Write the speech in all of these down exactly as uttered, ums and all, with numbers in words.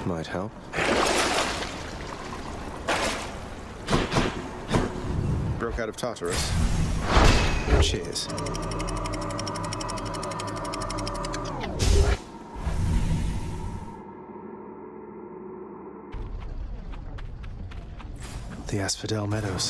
might help. Broke out of Tartarus. Cheers. The Asphodel Meadows.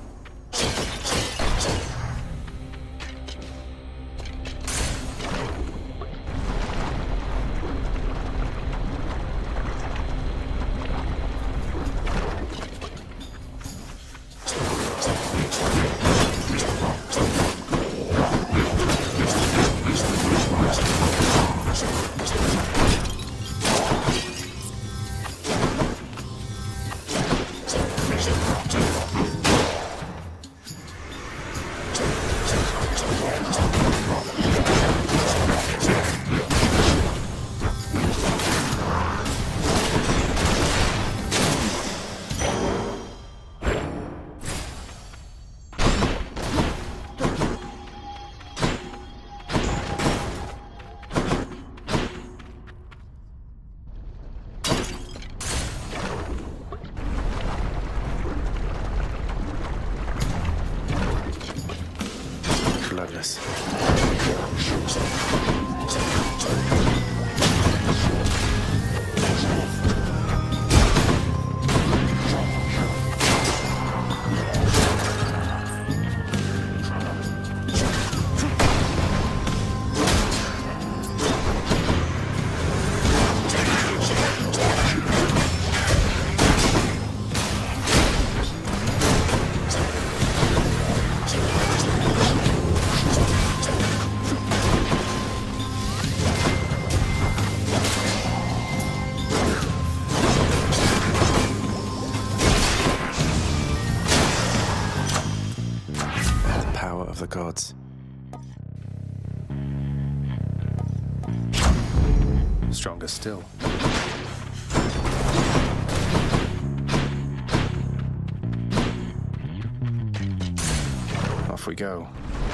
Bloodless. Of the gods. Stronger still. Off we go.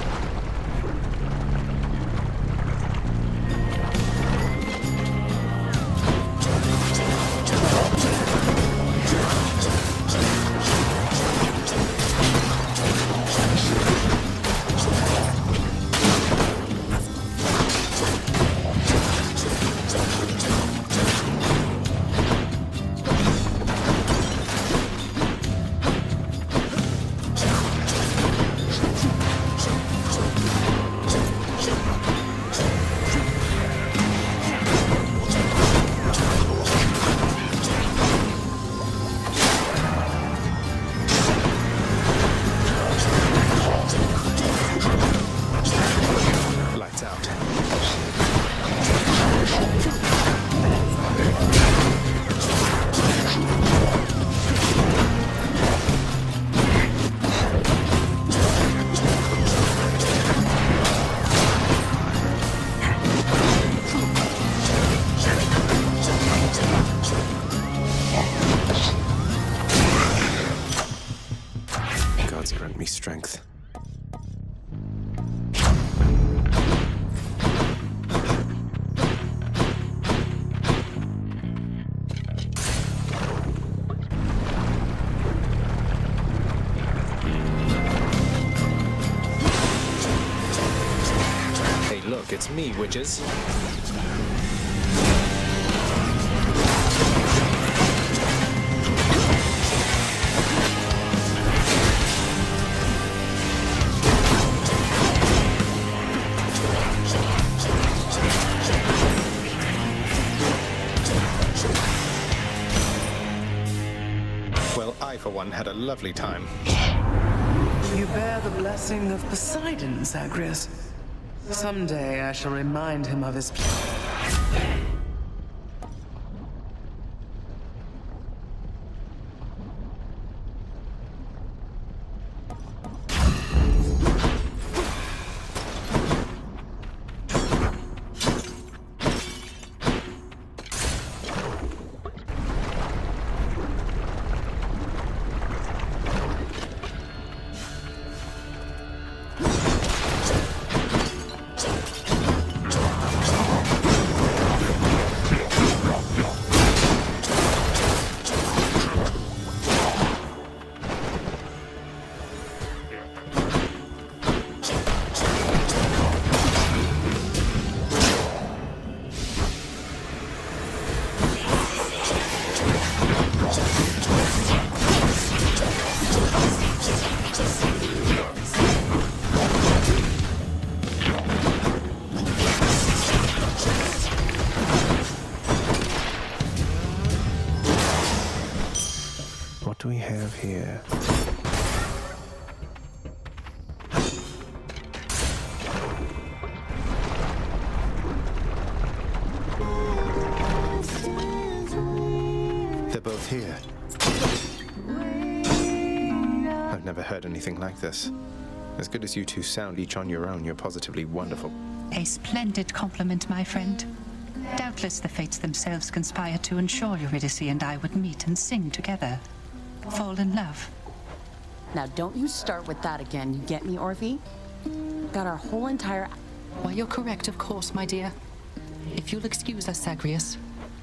Grant me strength. Hey, look, it's me, witches. Well, I, for one, had a lovely time. You bear the blessing of Poseidon, Zagreus. Someday I shall remind him of his... do we have here? They're both here. I've never heard anything like this. As good as you two sound each on your own, you're positively wonderful. A splendid compliment, my friend. Doubtless the fates themselves conspire to ensure Eurydice and I would meet and sing together. Fall in love. Now don't you start with that again, you get me, Orphe? Got our whole entire... Why, you're correct, of course, my dear. If you'll excuse us, Zagreus.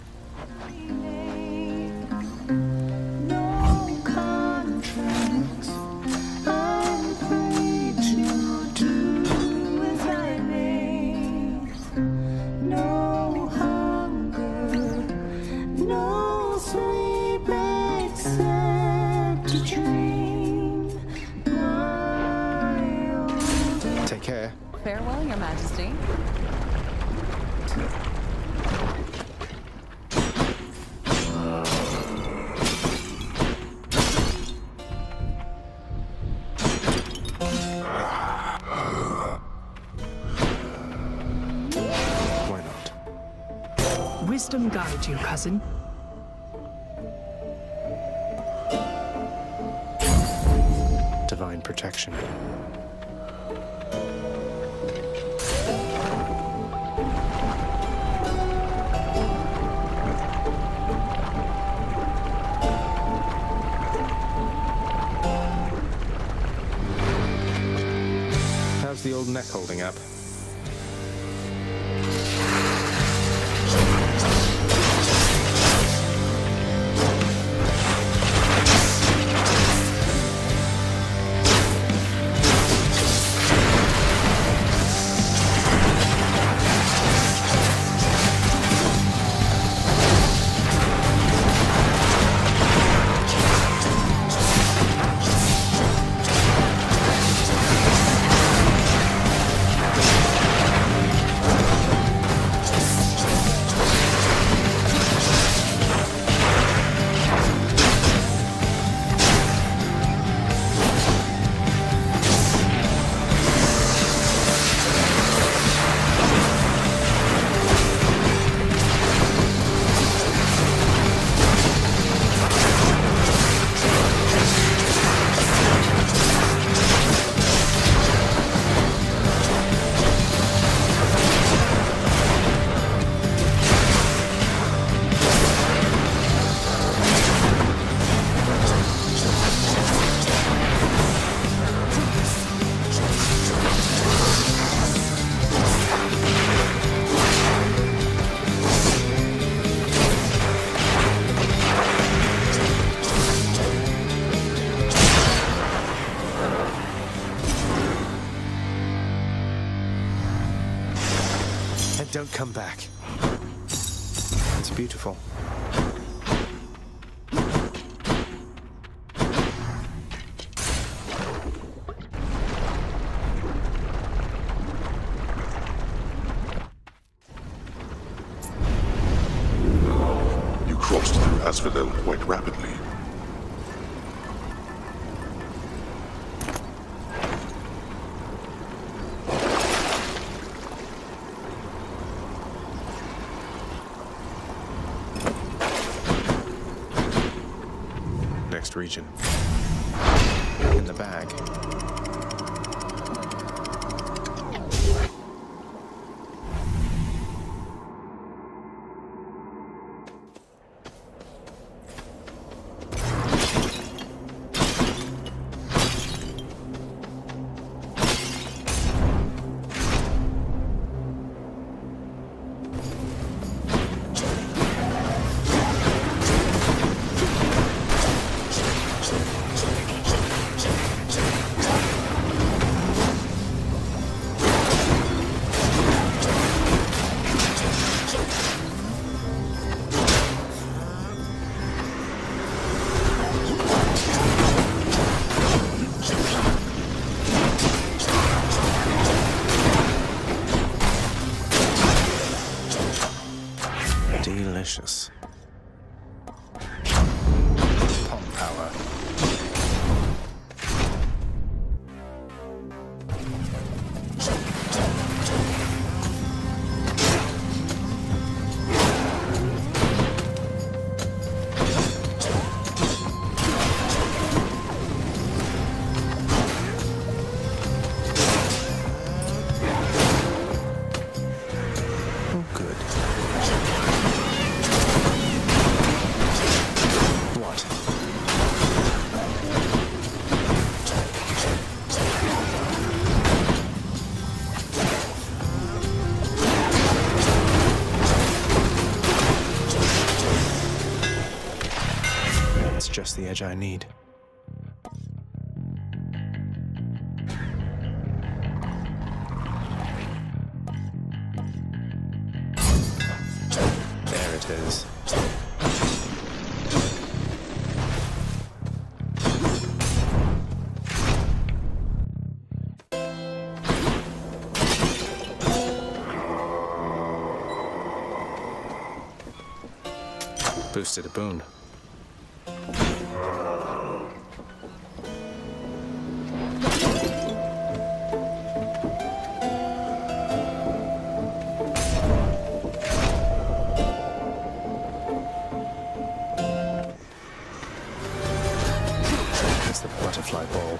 Take care. Farewell, Your Majesty. Why not? Wisdom guide you, cousin. Divine protection. How's the old neck holding up? And don't come back. It's beautiful. You crossed through Asphodel quite rapidly. Next region. In the bag. just the edge I need. There it is. Boosted a boon. It's the butterfly ball.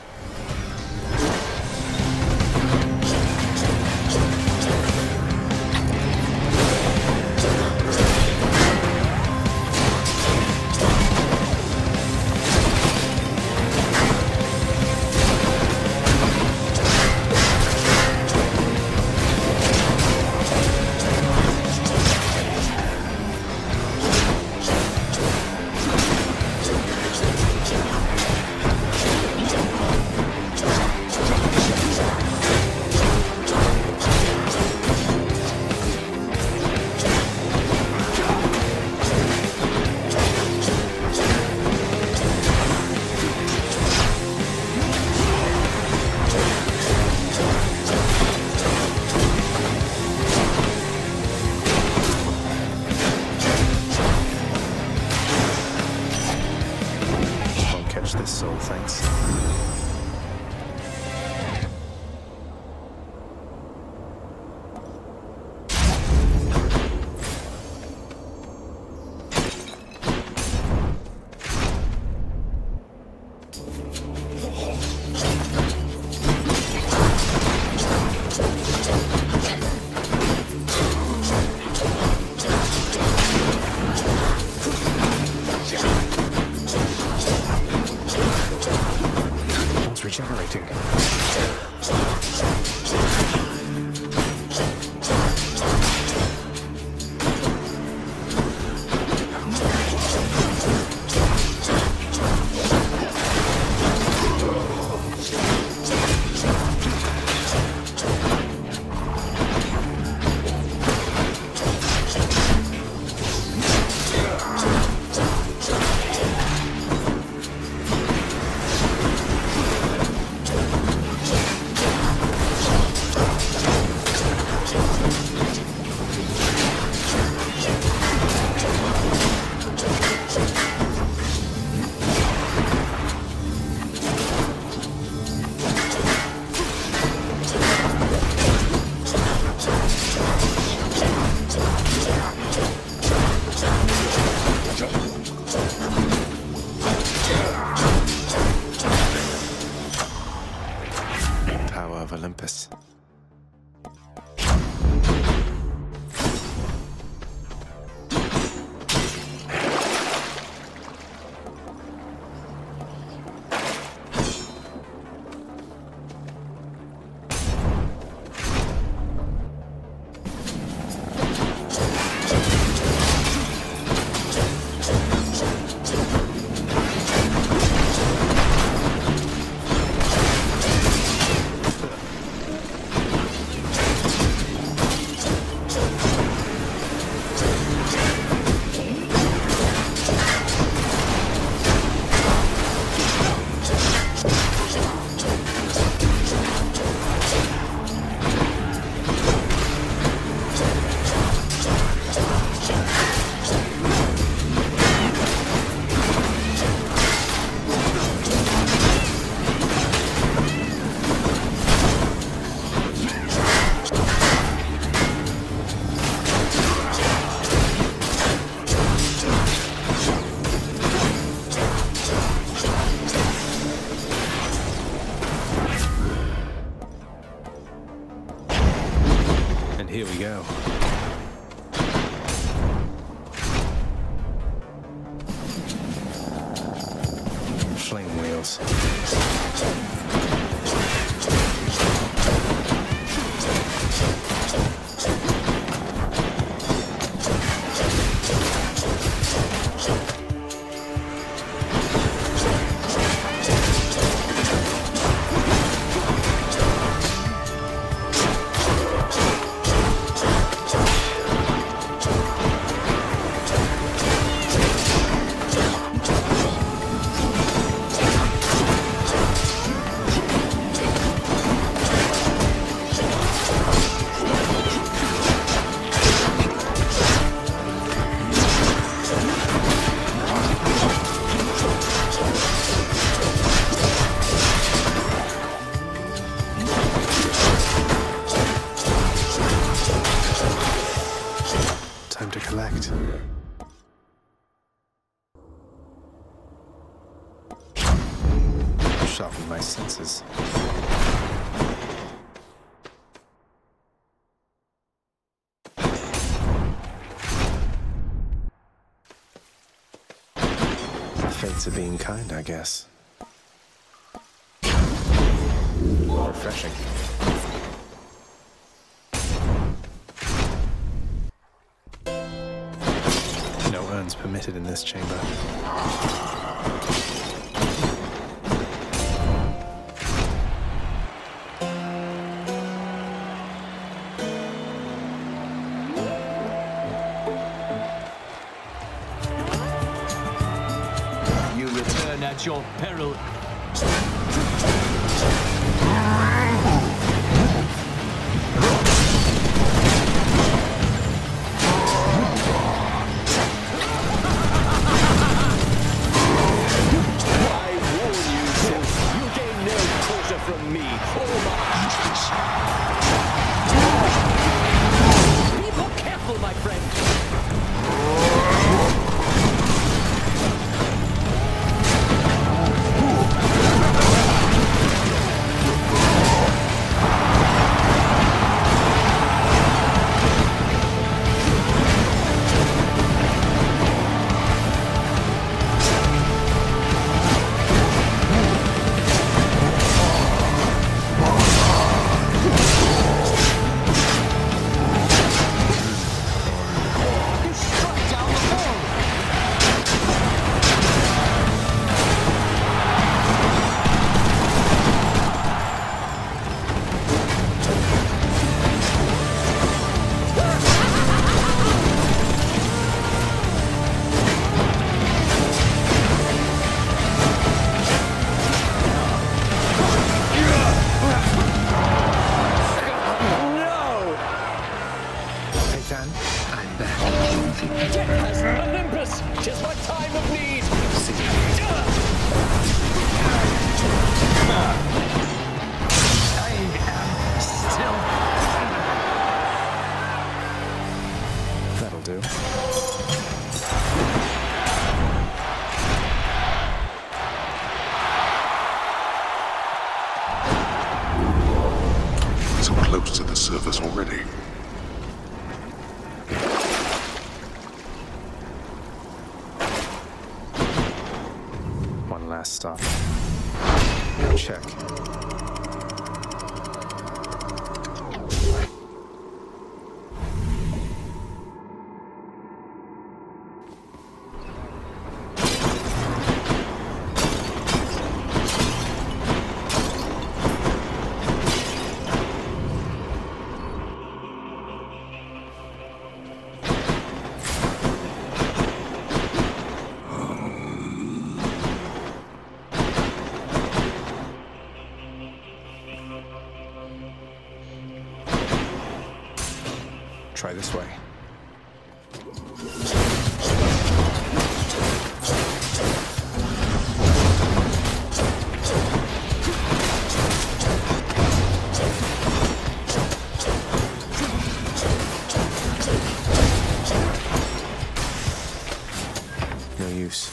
This soul, thanks. Regenerating. Of Olympus. Here we go. Flame wheels. Sharpen my senses. The fates are being kind, I guess. Refreshing. No urns permitted in this chamber. You return at your peril. Close to the surface already. One last stop. Check. Try this way. No use.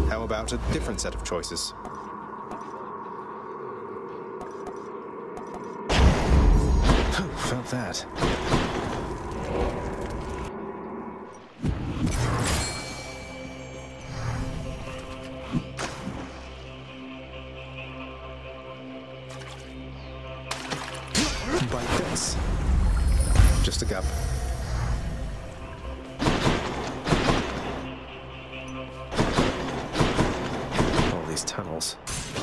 How about a different set of choices? Felt that. Bite this. Just a gap. All these tunnels.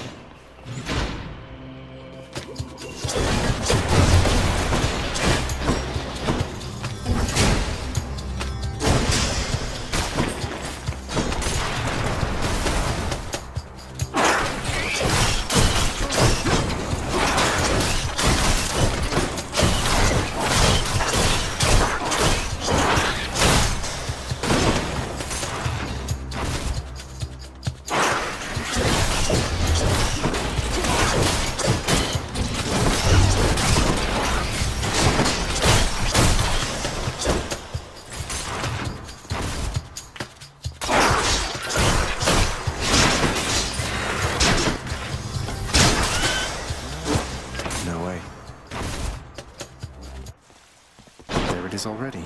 Already.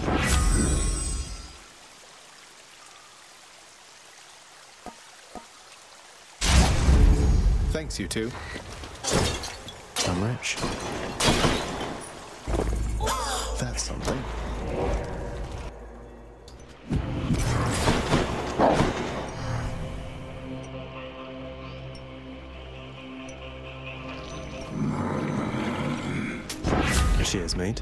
Thanks, you two. I'm rich. That's something. Cheers, mate.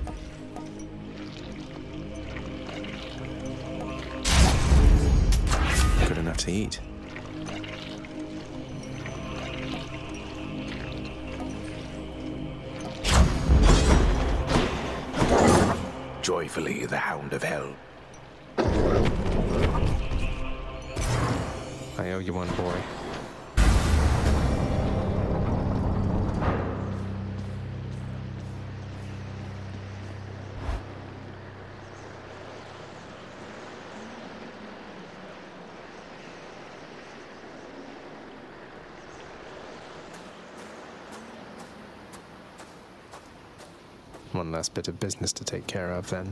Good enough to eat. Joyfully, the Hound of Hell. I owe you one, boy. One last bit of business to take care of, then.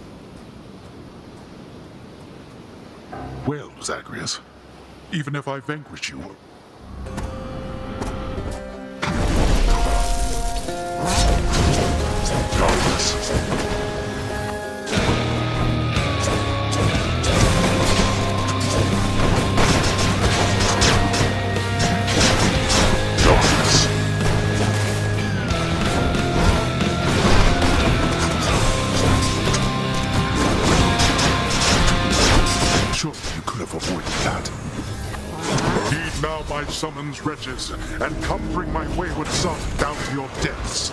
Well, Zagreus, even if I vanquish you... Darkness. My summons, wretches, and come bring my wayward son down to your depths.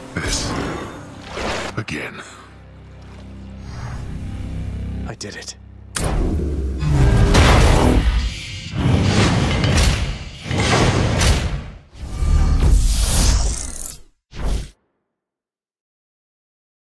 This again. I did it.